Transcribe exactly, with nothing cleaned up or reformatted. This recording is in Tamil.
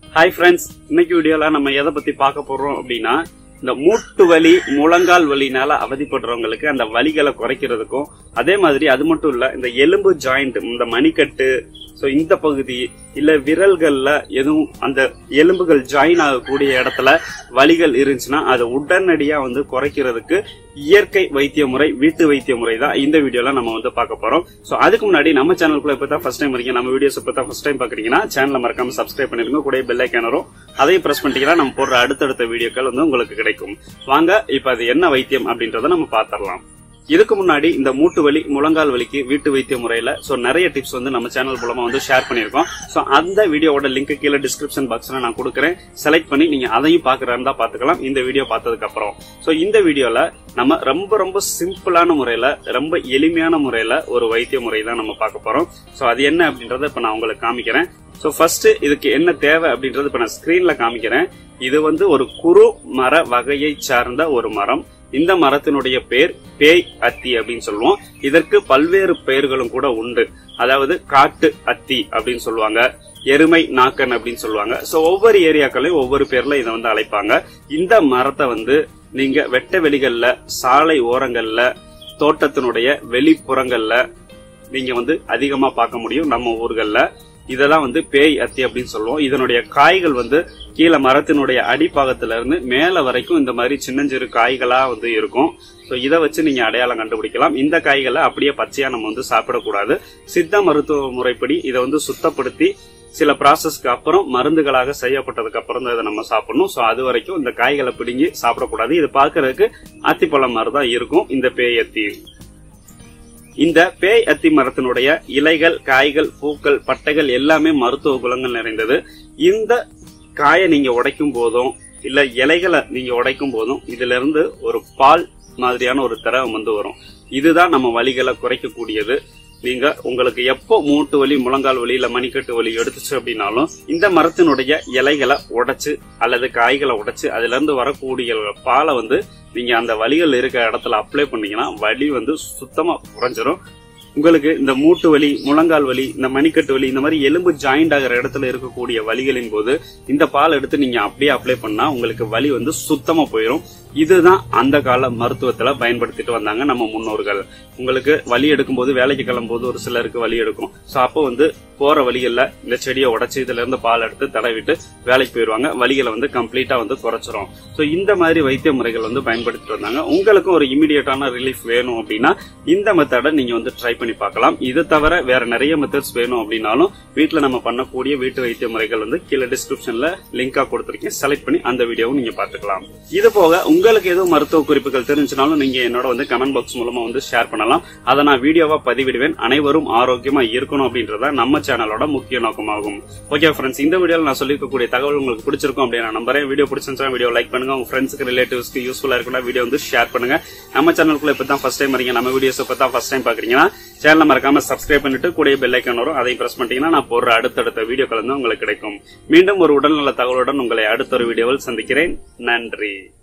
ஹாய் ஃப்ரெண்ட்ஸ், இன்னைக்கு வீடியோல நம்ம எதை பத்தி பார்க்க போறோம் அப்படின்னா, இந்த மூட்டு வலி முழங்கால் வலினால அவதிப்படுறவங்களுக்கு அந்த வலிகளை குறைக்கிறதுக்கும், அதே மாதிரி அது மட்டும் இல்ல இந்த எலும்பு ஜாயிண்ட், இந்த மணிக்கட்டு, சோ இந்த பகுதி இல்ல விரல்கள்ல எதுவும் அந்த எலும்புகள் ஜாயின் ஆகக்கூடிய இடத்துல வலிகள் இருந்துச்சுன்னா அதை உடனடியா வந்து குறைக்கிறதுக்கு இயற்கை வைத்திய முறை, வீட்டு வைத்திய முறை தான் இந்த வீடியோல நம்ம வந்து பார்க்க போறோம். சோ அதுக்கு முன்னாடி நம்ம சேனலுக்குள்ள இப்பதான் ஃபர்ஸ்ட் டைம் வரீங்க, நம்ம வீடியோஸ் இப்பதான் ஃபர்ஸ்ட் டைம் பாக்குறீங்கன்னா சேனலை மறக்காம சப்ஸ்கிரைப் பண்ணிருங்க. கூட பெல் ஐகான் வரும், அதையும் பிரஸ் பண்ணிட்டீங்கன்னா நம்ம போடுற அடுத்தடுத்த வீடியோக்கள் வந்து உங்களுக்கு கிடைக்கும். வாங்க இப்ப அது என்ன வைத்தியம் அப்படின்றத நம்ம பாத்திரலாம். இதுக்கு முன்னாடி இந்த மூட்டு வலி முழங்கால் வலிக்கு வீட்டு வைத்திய முறையில சோ நிறைய டிப்ஸ் வந்து நம்ம சேனல் மூலமா வந்து ஷேர் பண்ணிருக்கோம். சோ அந்த வீடியோவோட லிங்க் கீழே டிஸ்கிரிப்ஷன் பாக்ஸ்ல நான் கொடுக்கறேன். செலக்ட் பண்ணி நீங்க அதையும் பாக்குறதா பாத்துக்கலாம் இந்த வீடியோ பார்த்ததுக்கு அப்புறம். சோ இந்த வீடியோல நம்ம ரொம்ப ரொம்ப சிம்பிளான முறையில, ரொம்ப எளிமையான முறையில ஒரு வைத்திய முறை தான் நம்ம பார்க்க போறோம். சோ அது என்ன அப்படின்றத இப்ப நான் உங்களுக்கு காமிக்கிறேன். சோ ஃபர்ஸ்ட் இதுக்கு என்ன தேவை அப்படின்றது இப்ப நான் ஸ்கிரீன்ல காமிக்கிறேன். இது வந்து ஒரு குறு மர வகையை சார்ந்த ஒரு மரம். இந்த மரத்தினுடைய பேர் பேய் அத்தி அப்படின்னு சொல்லுவோம். இதற்கு பல்வேறு பெயர்களும் கூட உண்டு. அதாவது காட்டு அத்தி அப்படின்னு சொல்லுவாங்க, எருமை நாக்கன் அப்படின்னு சொல்லுவாங்க. சோ ஒவ்வொரு ஏரியாக்களையும் ஒவ்வொரு பேர்ல இதை வந்து அழைப்பாங்க. இந்த மரத்தை வந்து நீங்க வெட்ட வெளிகள்ல, சாலை ஓரங்கள்ல, தோட்டத்தினுடைய வெளிப்புறங்கள்ல நீங்க வந்து அதிகமா பார்க்க முடியும் நம்ம ஊர்கள்ல. இதெல்லாம் வந்து பேய் அத்தி அப்படின்னு சொல்லுவோம். இதனுடைய காய்கள் வந்து கீழே மரத்தினுடைய அடிப்பாகத்துல இருந்து மேல வரைக்கும் இந்த மாதிரி சின்னஞ்சிறு காய்களா வந்து இருக்கும். சோ இதை வச்சு நீங்க அடையாளம் கண்டுபிடிக்கலாம். இந்த காய்களை அப்படியே பச்சையா நம்ம வந்து சாப்பிடக்கூடாது. சித்த மருத்துவ முறைப்படி இதை வந்து சுத்தப்படுத்தி சில ப்ராசஸ்க்கு அப்புறம் மருந்துகளாக செய்யப்பட்டதுக்கு அப்புறம் தான் இதை நம்ம சாப்பிடணும். சோ அது வரைக்கும் இந்த காய்களை பிடுங்கி சாப்பிடக்கூடாது. இது பாக்குறதுக்கு அத்திப்பழம் மாதிரி தான் இருக்கும் இந்த பேய் அத்தி. இந்த பேய் அத்தி மரத்தினுடைய இலைகள், காய்கள், பூக்கள், பட்டைகள் எல்லாமே மருத்துவ குணங்கள் நிறைந்தது. இந்த காயை நீங்க உடைக்கும் போதும் இல்ல இலைகளை நீங்க உடைக்கும் போதும் இதுல இருந்து ஒரு பால் மாதிரியான ஒரு திரவம் வந்து வரும். இதுதான் நம்ம வலிகளை குறைக்கக்கூடியது. நீங்க உங்களுக்கு எப்போ மூட்டு வலி, முழங்கால் வலி இல்ல மணிக்கட்டு வலி எடுத்துச்சு அப்படின்னாலும் இந்த மரத்தினுடைய இலைகளை உடைச்சு அல்லது காய்களை உடைச்சு அதுல இருந்து வரக்கூடிய பாலை வந்து நீங்க அந்த வலிகள் இருக்கிற இடத்துல அப்ளை பண்ணீங்கன்னா வலி வந்து சுத்தமா குறைஞ்சிரும். உங்களுக்கு இந்த மூட்டு வலி, முழங்கால் வலி, இந்த மணிக்கட்டு வலி, இந்த மாதிரி எலும்பு ஜாயிண்ட் ஆகிற இடத்துல இருக்கக்கூடிய வலிகளின் போது இந்த பால் எடுத்து நீங்க அப்படியே அப்ளை பண்ணா உங்களுக்கு வலி வந்து சுத்தமா போயிடும். இதுதான் அந்த கால மருத்துவத்துல பயன்படுத்திட்டு வந்தாங்க நம்ம முன்னோர்கள். உங்களுக்கு வலி எடுக்கும் போது, வேலைக்கு கிளம்பும் போது ஒரு சிலருக்கு வலி எடுக்கும். சோ அப்போ வந்து போற வழிகள்ல இந்த செடியை உடைச்சு இதுல இருந்து பால் எடுத்து தடவிட்டு வேலைக்கு போயிருவாங்க. வலிகளை வந்து கம்ப்ளீட்டா வந்து குறைச்சிரும். சோ இந்த மாதிரி வைத்திய முறைகள் வந்து பயன்படுத்திட்டு வந்தாங்க. உங்களுக்கும் ஒரு இமிடியேட்டான ரிலீஃப் வேணும் அப்படின்னா இந்த மெத்தடை நீங்க வந்து ட்ரை பண்ணி பார்க்கலாம். இது தவிர வேற நிறைய மெத்தட்ஸ் வேணும் அப்படின்னாலும் வீட்டுல நம்ம பண்ணக்கூடிய வீட்டு வைத்திய முறைகள் வந்து கீழே டிஸ்கிரிப்ஷன்ல லிங்கா கொடுத்திருக்கேன். செலக்ட் பண்ணி அந்த வீடியோவும் நீங்க பாத்துக்கலாம். இது போக உங்களுக்கு எதுவும் மருத்துவ குறிப்புகள் தெரிஞ்சுனாலும் நீங்க என்னோட வந்து கமெண்ட் பாக்ஸ் மூலமா வந்து ஷேர் பண்ணலாம். அதை நான் வீடியோவா பதிவிடுவேன். அனைவரும் ஆரோக்கியமா இருக்கணும் அப்படின்றத நம்ம சேனலோட முக்கிய நோக்கமாகும். ஓகே ஃப்ரெண்ட்ஸ், இந்த வீடியோல நான் சொல்லிருக்கக்கூடிய தகவல் உங்களுக்கு பிடிச்சிருக்கும் அப்படின்னு நான் நம்புறேன். வீடியோ பிடிச்சிருந்தா வீடியோ லைக் பண்ணுங்க. உங்க ஃப்ரெண்ட்ஸ்க்கு, ரிலேட்டிவ்ஸ்க்கு யூஸ்ஃபுல்லா இருக்குன்னா வீடியோ வந்து ஷேர் பண்ணுங்க. நம்ம சேனலுக்குள்ள இப்பதான் ஃபர்ஸ்ட் டைம் வரீங்க, நம்ம வீடியோஸ் இப்பதான் ஃபர்ஸ்ட் டைம் பாக்குறீங்கன்னா சேனலை மறக்காம சப்ஸ்கிரைப் பண்ணிட்டு கூட பெல் ஐகான் வரும், அதையும் பிரஸ் பண்ணிட்டீங்கன்னா நான் போடுற அடுத்தடுத்த வீடியோக்கள் வந்து உங்களுக்கு கிடைக்கும். மீண்டும் ஒரு உடல்நல தகவலுடன் உங்களை அடுத்த ஒரு வீடியோவில் சந்திக்கிறேன். நன்றி.